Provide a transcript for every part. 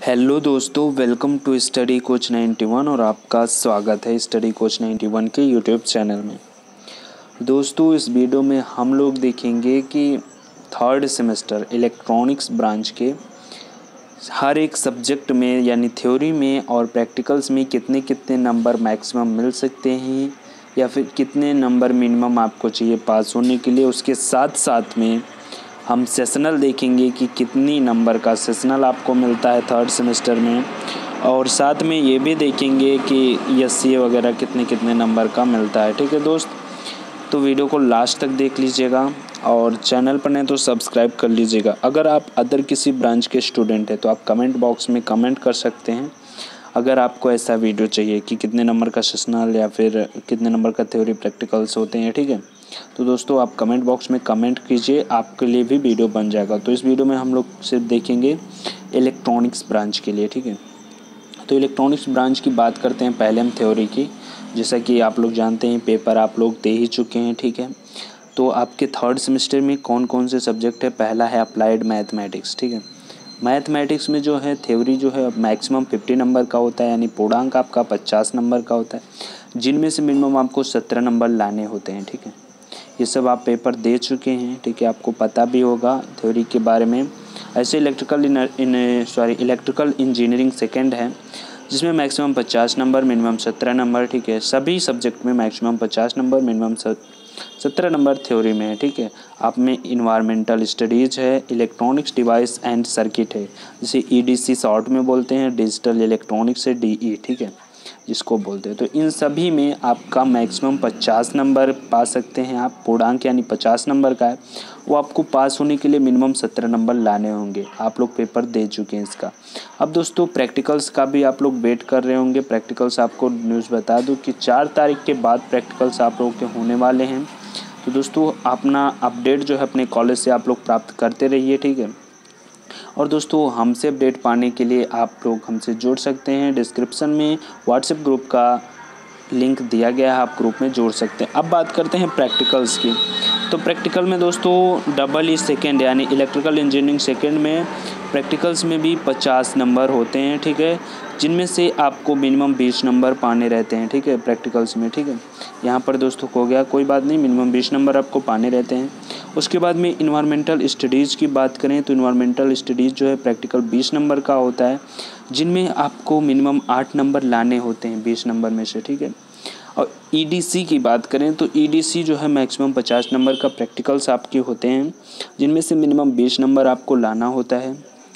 Hello दोस्तों, welcome to study coach 91 और आपका स्वागत है स्टडी कोच 91 के यूट्यूब चैनल में। दोस्तों, इस वीडियो में हम लोग देखेंगे कि थर्ड सेमेस्टर इलेक्ट्रॉनिक्स ब्रांच के हर एक सब्जेक्ट में यानी थ्योरी में और प्रैक्टिकल्स में कितने कितने नंबर मैक्सिमम मिल सकते हैं या फिर कितने नंबर मिनिमम आपको चाहिए पास होने के लिए। उसके साथ साथ में हम सेशनल देखेंगे कि कितनी नंबर का सेशनल आपको मिलता है थर्ड सेमेस्टर में, और साथ में ये भी देखेंगे कि एससीए वगैरह कितने कितने नंबर का मिलता है। ठीक है दोस्त, तो वीडियो को लास्ट तक देख लीजिएगा और चैनल पर नहीं तो सब्सक्राइब कर लीजिएगा। अगर आप अदर किसी ब्रांच के स्टूडेंट हैं तो आप कमेंट बॉक्स में कमेंट कर सकते हैं अगर आपको ऐसा वीडियो चाहिए कि कितने नंबर का सेशनल या फिर कितने नंबर का थ्योरी प्रैक्टिकल्स होते हैं। ठीक है, तो दोस्तों आप कमेंट बॉक्स में कमेंट कीजिए, आपके लिए भी वीडियो बन जाएगा। तो इस वीडियो में हम लोग सिर्फ देखेंगे इलेक्ट्रॉनिक्स ब्रांच के लिए। ठीक है, तो इलेक्ट्रॉनिक्स ब्रांच की बात करते हैं पहले हम थ्योरी की। जैसा कि आप लोग जानते हैं पेपर आप लोग दे ही चुके हैं। ठीक है, तो आपके थर्ड सेमेस्टर में कौन कौन से सब्जेक्ट है। पहला है अप्लाइड मैथमेटिक्स। ठीक है, मैथमेटिक्स में जो है थ्योरी जो है मैक्सिमम 50 नंबर का होता है, यानी पूर्णांक आपका 50 नंबर का होता है, जिनमें से मिनिमम आपको 17 नंबर लाने होते हैं। ठीक है, ये सब आप पेपर दे चुके हैं। ठीक है, आपको पता भी होगा थ्योरी के बारे में। ऐसे इलेक्ट्रिकल इंजीनियरिंग सेकेंड है जिसमें मैक्सिमम 50 नंबर मिनिमम 17 नंबर। ठीक है, सभी सब्जेक्ट में maximum 50 number minimum 17 number theory में है। ठीक है, आप में इन्वायरमेंटल स्टडीज़ है, इलेक्ट्रॉनिक्स डिवाइस एंड सर्किट है, जिसे ईडीसी शॉर्ट में बोलते हैं, डिजिटल इलेक्ट्रॉनिक्स है डीई। ठीक है, जिसको बोलते हैं। तो इन सभी में आपका मैक्सिमम 50 नंबर पा सकते हैं आप। पूर्णांक यानी 50 नंबर का है, वो आपको पास होने के लिए मिनिमम 17 नंबर लाने होंगे। आप लोग पेपर दे चुके हैं इसका। अब दोस्तों प्रैक्टिकल्स का भी आप लोग वेट कर रहे होंगे। प्रैक्टिकल्स आपको न्यूज़ बता दूं कि 4 तारीख के बाद प्रैक्टिकल्स आप लोगों के होने वाले हैं। तो दोस्तों अपना अपडेट जो है अपने कॉलेज से आप लोग प्राप्त करते रहिए। ठीक है, और दोस्तों हमसे अपडेट पाने के लिए आप लोग हमसे जुड़ सकते हैं। डिस्क्रिप्शन में व्हाट्सएप ग्रुप का लिंक दिया गया है, आप ग्रुप में जोड़ सकते हैं। अब बात करते हैं प्रैक्टिकल्स की। तो प्रैक्टिकल में दोस्तों डबल ई सेकेंड यानी इलेक्ट्रिकल इंजीनियरिंग सेकेंड में प्रैक्टिकल्स में भी 50 नंबर होते हैं। ठीक है, जिनमें से आपको मिनिमम 20 नंबर पाने रहते हैं। ठीक है, प्रैक्टिकल्स में। ठीक है, यहाँ पर दोस्तों हो गया, कोई बात नहीं, मिनिमम 20 नंबर आपको पाने रहते हैं। उसके बाद में इन्वायरमेंटल स्टडीज़ की बात करें तो इन्वायरमेंटल स्टडीज़ जो है प्रैक्टिकल 20 नंबर का होता है, जिनमें आपको मिनिमम 8 नंबर लाने होते हैं 20 नंबर में से। ठीक है, और ईडीसी की बात करें तो ईडीसी जो है मैक्सिमम 50 नंबर का प्रैक्टिकल्स आपके होते हैं, जिनमें से मिनिमम 20 नंबर आपको लाना होता है।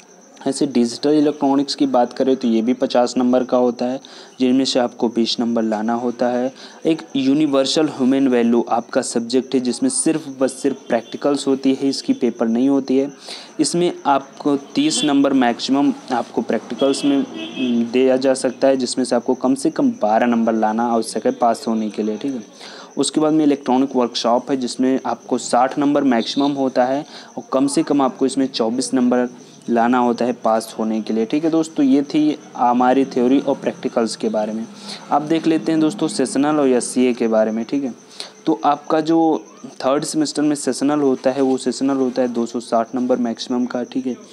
ऐसे डिजिटल इलेक्ट्रॉनिक्स की बात करें तो ये भी 50 नंबर का होता है, जिनमें से आपको 20 नंबर लाना होता है। एक यूनिवर्सल ह्यूमन वैल्यू आपका सब्जेक्ट है, जिसमें सिर्फ प्रैक्टिकल्स होती है, इसकी पेपर नहीं होती है। इसमें आपको 30 नंबर मैक्सिमम आपको प्रैक्टिकल्स में दिया जा सकता है, जिसमें से आपको कम से कम 12 नंबर लाना आवश्यक है पास होने के लिए। ठीक है, उसके बाद में इलेक्ट्रॉनिक वर्कशॉप है, जिसमें आपको 60 नंबर मैक्सिमम होता है और कम से कम आपको इसमें 24 नंबर लाना होता है पास होने के लिए। ठीक है दोस्तों, ये थी हमारी थ्योरी और प्रैक्टिकल्स के बारे में। आप देख लेते हैं दोस्तों सेशनल और एससीए के बारे में। ठीक है, तो आपका जो थर्ड सेमेस्टर में सेशनल होता है वो सेशनल होता है 260 नंबर मैक्सिमम का। ठीक है,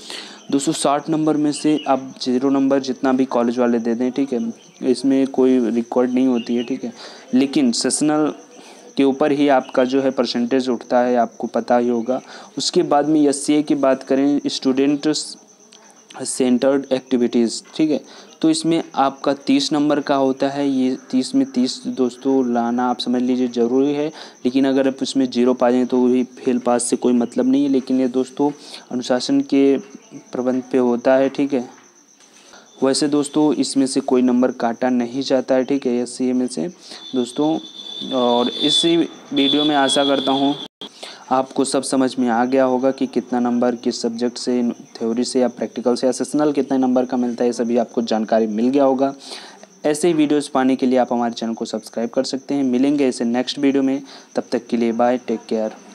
260 नंबर में से आप 0 नंबर जितना भी कॉलेज वाले दे दें। ठीक है, इसमें कोई रिकॉर्ड नहीं होती है। ठीक है, लेकिन सेशनल के ऊपर ही आपका जो है परसेंटेज उठता है, आपको पता ही होगा। उसके बाद में एससीए की बात करें, स्टूडेंट सेंटर्ड एक्टिविटीज़। ठीक है, तो इसमें आपका 30 नंबर का होता है। ये 30 में 30 दोस्तों लाना आप समझ लीजिए ज़रूरी है, लेकिन अगर आप उसमें 0 पा जाएँ तो वही फेल पास से कोई मतलब नहीं है। लेकिन ये दोस्तों अनुशासन के प्रबंध पे होता है। ठीक है, वैसे दोस्तों इसमें से कोई नंबर काटा नहीं जाता है। ठीक है, एससीए में से दोस्तों। और इसी वीडियो में आशा करता हूँ आपको सब समझ में आ गया होगा कि कितना नंबर किस सब्जेक्ट से, थ्योरी से या प्रैक्टिकल से या सेशनल कितने नंबर का मिलता है, ये सभी आपको जानकारी मिल गया होगा। ऐसे ही वीडियोस पाने के लिए आप हमारे चैनल को सब्सक्राइब कर सकते हैं। मिलेंगे ऐसे नेक्स्ट वीडियो में, तब तक के लिए बाय, टेक केयर।